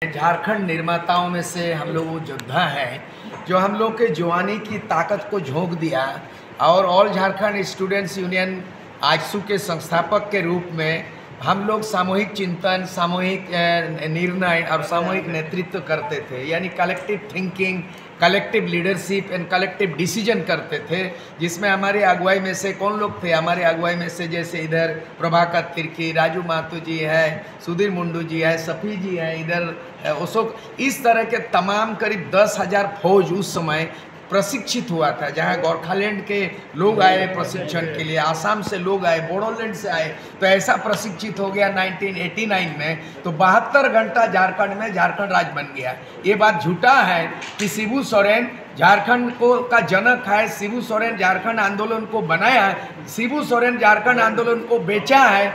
झारखंड निर्माताओं में से हम लोग वो योद्धा हैं जो हम लोग के जवानी की ताकत को झोंक दिया और all Jharkhand students union AJSU के संस्थापक के रूप में हम लोग सामूहिक चिंतन, सामूहिक निर्णय और सामूहिक नेतृत्व करते थे, यानी collective thinking, collective leadership and collective decision करते थे। जिसमें हमारे अगुवाई में से कौन लोग थे? हमारे अगुवाई में से जैसे इधर प्रभाकर तिर्की, राजू माथुर जी है, सुधीर मुंडू जी है, सफ़ी जी है, इधर अशोक, इस तरह के तमाम करीब 10,000 फौज उस समय प्रशिक्षित हुआ था। जहां गोरखालैंड के लोग आए प्रशिक्षण के लिए, आसाम से लोग आए, बोडोलैंड से आए, तो ऐसा प्रशिक्षित हो गया 1989 में। तो 72 घंटा झारखंड में झारखंड राज्य बन गया। ये बात झूठा है कि शिबू सोरेन झारखंड को का जनक है, शिबू सोरेन झारखंड आंदोलन को बनाया है, शिबू सोरेन झारखंड आंदोलन को बेचा है।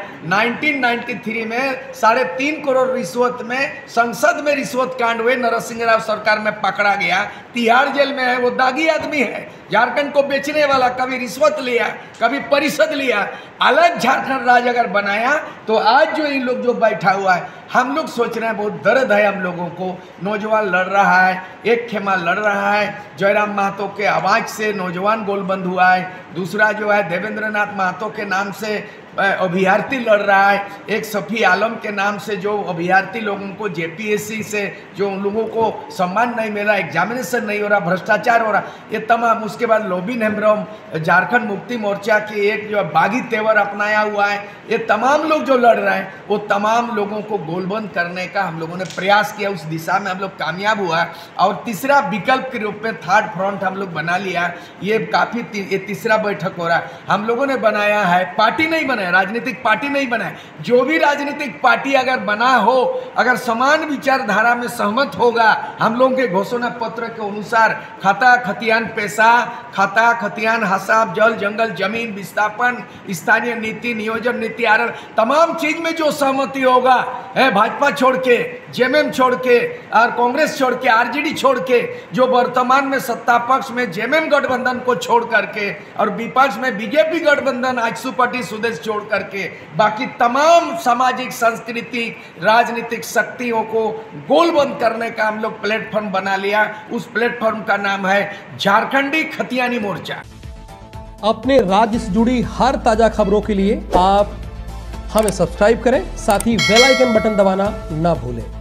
1993 में 3.5 करोड़ रिश्वत में संसद में रिश्वत कांड हुए, नरसिंह राव सरकार में पकड़ा गया, तिहाड़ जेल में है। वो दागी आदमी है, झारखंड को बेचने वाला। कभी रिश्वत लिया, कभी परिषद लिया। अलग झारखंड राज्य अगर बनाया तो आज जो इन लोग जो बैठा हुआ है, हम लोग सोच रहे हैं, बहुत दर्द है हम लोगों को। नौजवान लड़ रहा है, एक खेमा लड़ रहा है, जयराम महतो के आवाज़ से नौजवान गोलबंद हुआ है। दूसरा जो है देवेंद्रनाथ महतो के नाम से अभ्यर्थी लड़ रहा है। एक सफ़ी आलम के नाम से जो अभ्यर्थी लोगों को जेपीएससी से जो उन लोगों को सम्मान नहीं मिल रहा, एग्जामिनेशन नहीं हो रहा, भ्रष्टाचार हो रहा, ये तमाम। उसके बाद लोबिन हेम्ब्रम, झारखंड मुक्ति मोर्चा की एक जो बागी तेवर अपनाया हुआ है, ये तमाम लोग जो लड़ रहे हैं, वो तमाम लोगों को गोलबंद करने का हम लोगों ने प्रयास किया। उस दिशा में हम लोग कामयाब हुआ। और तीसरा विकल्प के रूप में थर्ड फ्रंट हम लोग बना लिया। ये काफ़ी ये तीसरा बैठक हो रहा है। हम लोगों ने बनाया है, पार्टी नहीं बनाया, राजनीतिक पार्टी नहीं बनाए। जो भी राजनीतिक पार्टी अगर बना हो, अगर समान विचारधारा में सहमत होगा, हम लोगों के घोषणा पत्र के अनुसार खाता खतियान पैसा, खाता खतियान हिसाब, जल जंगल जमीन विस्थापन, स्थानीय नीति, नियोजन नीति, आर तमाम चीज में जो सहमति होगा है, भाजपा छोड़ के, जेएमएम छोड़ के और कांग्रेस छोड़ के, आरजेडी छोड़ के, जो वर्तमान में सत्ता पक्ष में जेएमएम गठबंधन को छोड़ करके और विपक्ष में बीजेपी गठबंधन आजसू पार्टी सुदेश छोड़ करके, बाकी तमाम सामाजिक, सांस्कृतिक, राजनीतिक शक्तियों को गोलबंद करने का हम लोग प्लेटफॉर्म बना लिया। उस प्लेटफॉर्म का नाम है झारखंडी खतियानी मोर्चा। अपने राज्य से जुड़ी हर ताजा खबरों के लिए आप हमें सब्सक्राइब करें, साथ ही बेल आइकन बटन दबाना ना भूलें।